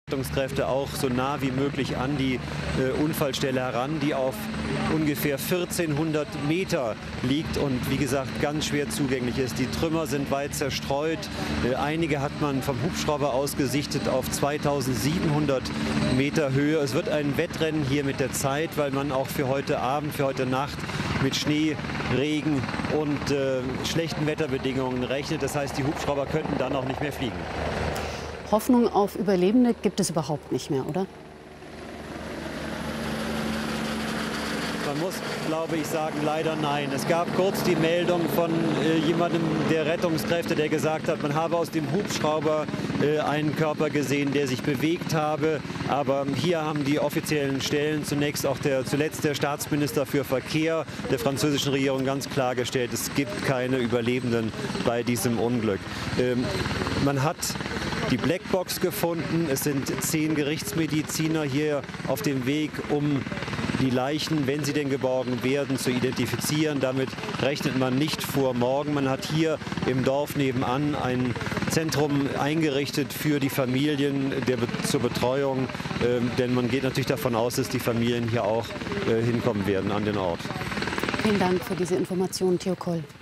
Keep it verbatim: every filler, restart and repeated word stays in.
Rettungskräfte auch so nah wie möglich an die äh, Unfallstelle heran, die auf ungefähr vierzehnhundert Meter liegt und wie gesagt ganz schwer zugänglich ist. Die Trümmer sind weit zerstreut. Äh, einige hat man vom Hubschrauber aus gesichtet auf zweitausendsiebenhundert Meter Höhe. Es wird ein Wettrennen hier mit der Zeit, weil man auch für heute Abend, für heute Nacht mit Schnee, Regen und äh, schlechten Wetterbedingungen rechnet. Das heißt, die Hubschrauber könnten dann auch nicht mehr fliegen. Hoffnung auf Überlebende gibt es überhaupt nicht mehr, oder? Man muss, glaube ich, sagen, leider nein. Es gab kurz die Meldung von äh, jemandem der Rettungskräfte, der gesagt hat, man habe aus dem Hubschrauber äh, einen Körper gesehen, der sich bewegt habe. Aber hier haben die offiziellen Stellen, zunächst auch der, zuletzt der Staatsminister für Verkehr der französischen Regierung, ganz klargestellt, es gibt keine Überlebenden bei diesem Unglück. Ähm, man hat die Blackbox gefunden. Es sind zehn Gerichtsmediziner hier auf dem Weg, um die Leichen, wenn sie denn geborgen werden, zu identifizieren. Damit rechnet man nicht vor morgen. Man hat hier im Dorf nebenan ein Zentrum eingerichtet für die Familien der, zur Betreuung. Ähm, denn man geht natürlich davon aus, dass die Familien hier auch äh, hinkommen werden an den Ort. Vielen Dank für diese Informationen, Theo Koll.